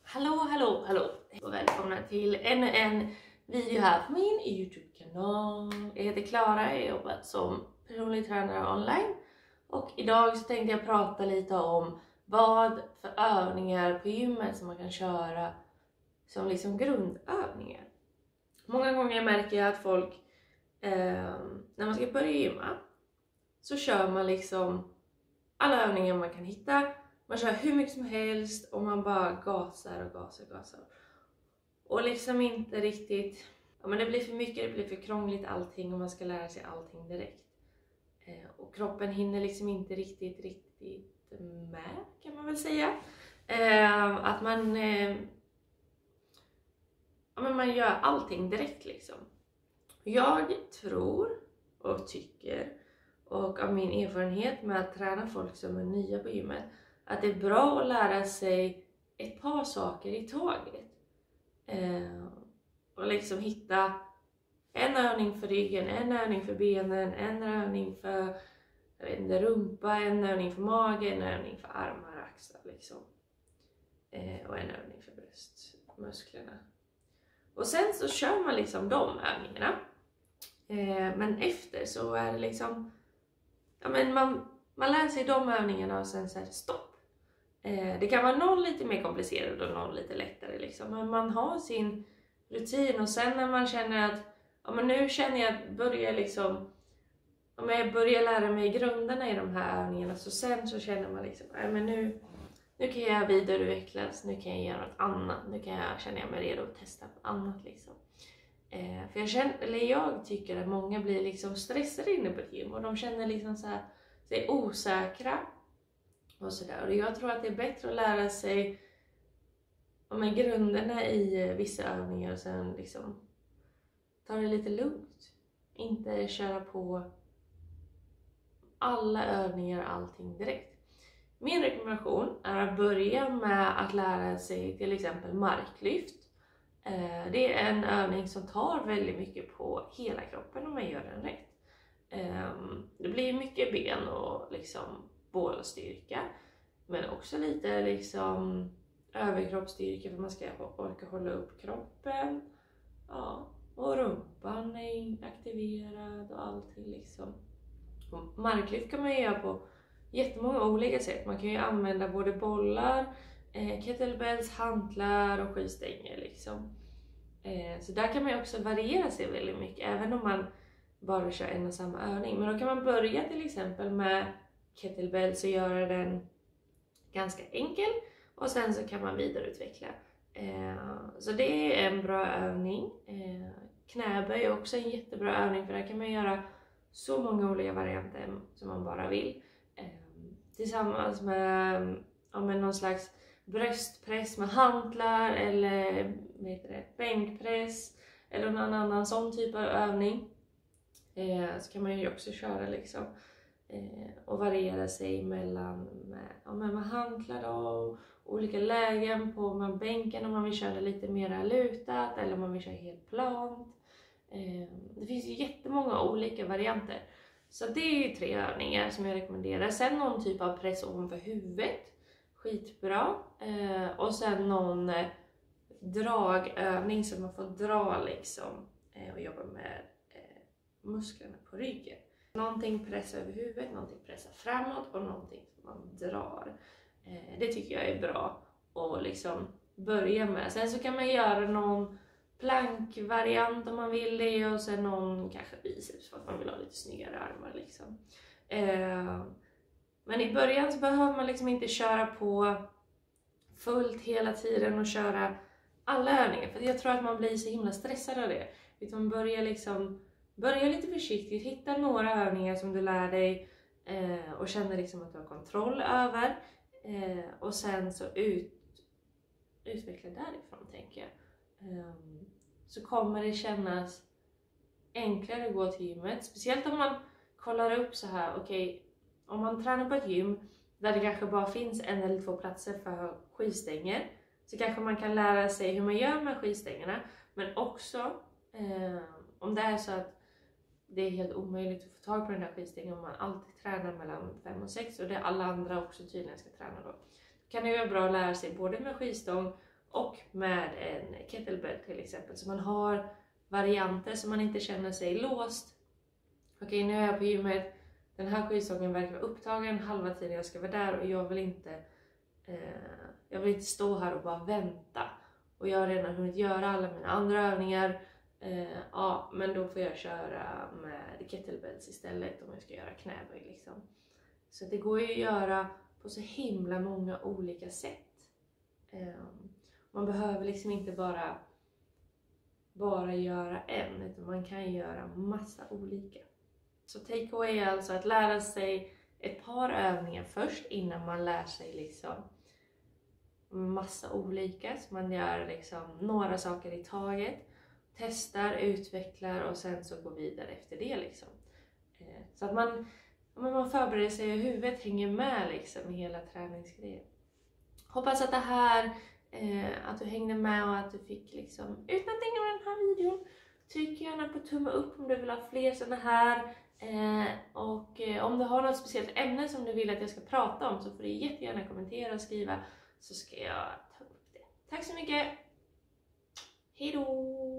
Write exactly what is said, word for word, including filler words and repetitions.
Hallå, hallå, hallå och välkomna till ännu en video här på min YouTube-kanal. Jag heter Klara, jag har jobbat som personlig tränare online. Och idag så tänkte jag prata lite om vad för övningar på gymmet som man kan köra som liksom grundövningar. Många gånger märker jag att folk, eh, när man ska börja gymma, så kör man liksom alla övningar man kan hitta. Man kör hur mycket som helst och man bara gasar och gasar och gasar. Och liksom inte riktigt, ja men det blir för mycket, det blir för krångligt allting och man ska lära sig allting direkt. Eh, och kroppen hinner liksom inte riktigt, riktigt med, kan man väl säga. Eh, att man, eh, ja men man gör allting direkt liksom. Jag tror och tycker, och av min erfarenhet med att träna folk som är nya på gymmet, att det är bra att lära sig ett par saker i taget. Eh, och liksom hitta en övning för ryggen, en övning för benen, en övning för jag vet inte, rumpa, en övning för magen, en övning för armar och axlar. Liksom. Eh, och en övning för bröstmusklerna. Och sen så kör man liksom de övningarna. Eh, men efter så är det liksom, ja men man, man lär sig de övningarna och sen så är det stopp. Det kan vara någon lite mer komplicerad och någon lite lättare liksom. Men man har sin rutin och sen när man känner att ja, men nu känner jag att börja liksom, om jag börjar lära mig grunderna i de här övningarna, så sen så känner man liksom ja, men nu, nu kan jag vidareutvecklas, nu kan jag göra något annat, nu kan jag, känner jag mig redo att testa något annat liksom. Eh, för jag känner, eller jag tycker att många blir liksom stressade inne på ett gym och de känner liksom så här, sig osäkra. Och, sådär. Och jag tror att det är bättre att lära sig om grunderna i vissa övningar och sen liksom ta det lite lugnt. Inte köra på alla övningar, allting direkt. Min rekommendation är att börja med att lära sig till exempel marklyft. Det är en övning som tar väldigt mycket på hela kroppen om man gör den rätt. Det blir mycket ben och liksom bålstyrka, men också lite liksom överkroppsstyrka för man ska orka hålla upp kroppen, ja, och rumpan är aktiverad och allting liksom. Och marklyft kan man göra på jättemånga olika sätt. Man kan ju använda både bollar, eh, kettlebells, hantlar och skivstänger liksom. Eh, så där kan man ju också variera sig väldigt mycket, även om man bara kör en och samma övning. Men då kan man börja till exempel med kettlebells och göra den ganska enkel. Och sen så kan man vidareutveckla. Eh, så det är en bra övning. Eh, knäböj är också en jättebra övning. För där kan man göra så många olika varianter som man bara vill. Eh, tillsammans med, ja, med någon slags bröstpress med hantlar. Eller vad heter det, bänkpress. Eller någon annan sån typ av övning. Eh, så kan man ju också köra liksom. Eh, och variera sig mellan med, ja, med hantlar och olika lägen på med bänken om man vill köra lite mer lutat eller om man vill köra helt plant. Eh, det finns ju jättemånga olika varianter. Så det är ju tre övningar som jag rekommenderar. Sen någon typ av press ovanför huvudet. Skitbra. Eh, och sen någon eh, dragövning som man får dra liksom. Eh, och jobba med eh, musklerna på ryggen. Någonting pressa över huvudet, någonting pressa framåt och någonting som man drar. Eh, det tycker jag är bra att liksom börja med. Sen så kan man göra någon plankvariant om man vill det. Och sen någon kanske biceps för att man vill ha lite snyggare armar liksom. Eh, men i början så behöver man liksom inte köra på fullt hela tiden och köra alla övningar. För jag tror att man blir så himla stressad av det. Utan börja liksom... Börja lite försiktigt, hitta några övningar som du lär dig eh, och känner liksom att du har kontroll över. Eh, och sen så ut, utveckla därifrån, tänker jag. Eh, så kommer det kännas enklare att gå till gymmet. Speciellt om man kollar upp så här, okej, okay, om man tränar på ett gym där det kanske bara finns en eller två platser för skivstänger. Så kanske man kan lära sig hur man gör med skivstängerna. Men också eh, om det är så att det är helt omöjligt att få tag på den här skivstängen om man alltid tränar mellan fem och sex och det är alla andra också tydligen ska träna då. Kan det vara bra att lära sig både med skivstång och med en kettlebell till exempel. Så man har varianter så man inte känner sig låst. Okej, nu är jag på gymmet. Den här skivstången verkar vara upptagen halva tiden jag ska vara där och jag vill inte eh, jag vill inte stå här och bara vänta. Och jag har redan hunnit göra alla mina andra övningar. Eh, ja, men då får jag köra med kettlebells istället om jag ska göra knäböj liksom. Så det går ju att göra på så himla många olika sätt. Eh, man behöver liksom inte bara bara göra en, utan man kan göra massa olika. Så takeaway är alltså att lära sig ett par övningar först innan man lär sig liksom massa olika. Så man gör liksom några saker i taget, testar, utvecklar och sen så går vidare efter det liksom. Så att man, man förbereder sig och huvudet hänger med liksom i hela träningsgrejen. Hoppas att det här, att du hängde med och att du fick liksom ut någonting av den här videon. Tryck gärna på tumme upp om du vill ha fler sådana här. Eh, och eh, om du har något speciellt ämne som du vill att jag ska prata om så får du jättegärna kommentera och skriva så ska jag ta upp det. Tack så mycket! Hej då!